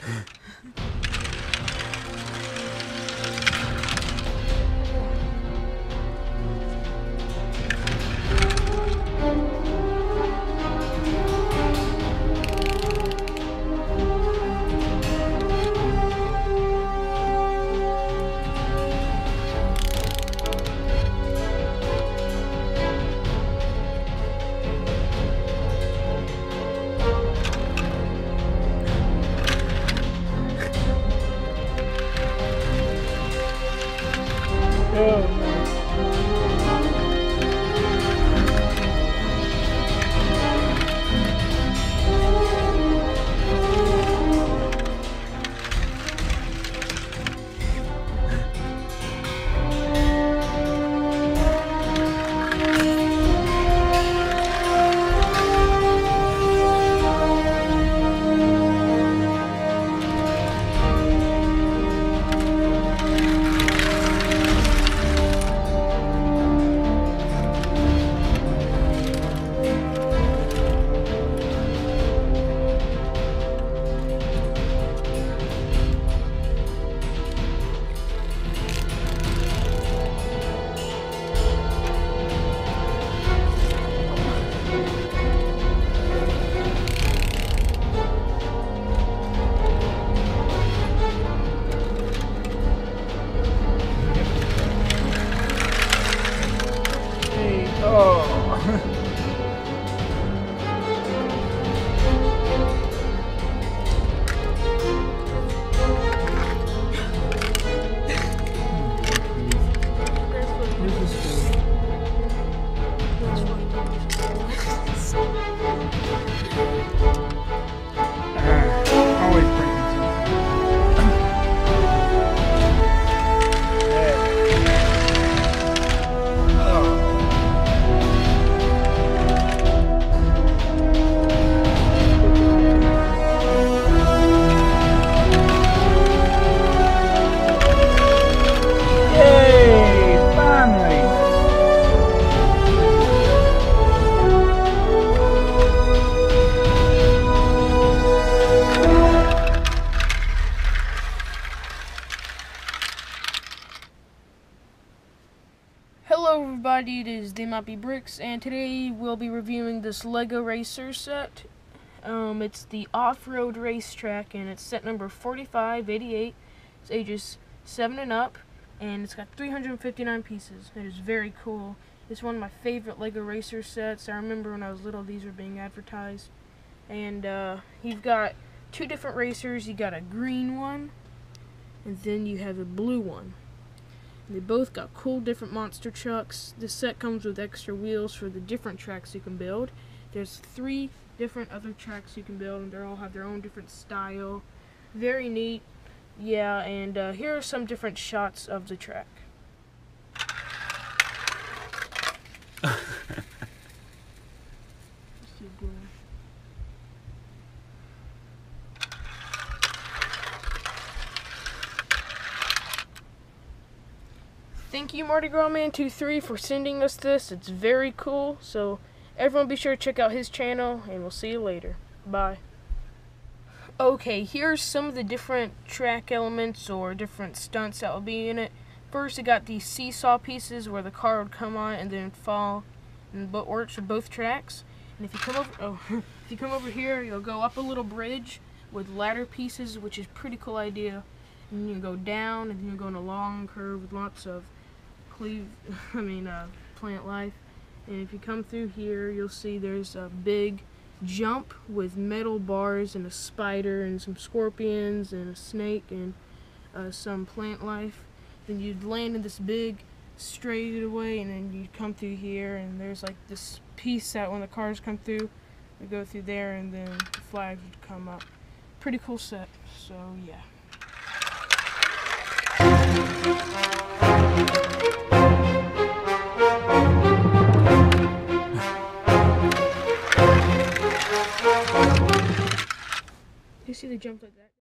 Hello everybody, it is TMBB Bricks, and today we'll be reviewing this Lego Racer set. It's the off-road racetrack, and it's set number 4588. It's ages 7 and up, and it's got 359 pieces. It is very cool. It's one of my favorite Lego Racer sets. I remember when I was little, these were being advertised. And you've got two different racers. You got a green one, and then you have a blue one. They both got cool different monster trucks. This set comes with extra wheels for the different tracks you can build. There's 3 different other tracks you can build, and they all have their own different style. Very neat. Yeah, and here are some different shots of the track. Thank you, Mardisgrasman23 for sending us this. It's very cool. So everyone be sure to check out his channel, and we'll see you later. Bye. Okay, here's some of the different track elements or different stunts that will be in it. First, you got these seesaw pieces where the car would come on and then fall, and it works for both tracks. And if you come over, if you come over here, you'll go up a little bridge with ladder pieces, which is a pretty cool idea. And you go down, and then you go on a long curve with lots of plant life. And if you come through here, you'll see there's a big jump with metal bars and a spider and some scorpions and a snake and some plant life. Then you'd land in this big straightaway, and then you'd come through here, and there's like this piece that when the cars come through, we go through there, and then the flags would come up. Pretty cool set. So yeah. You see the jump like that?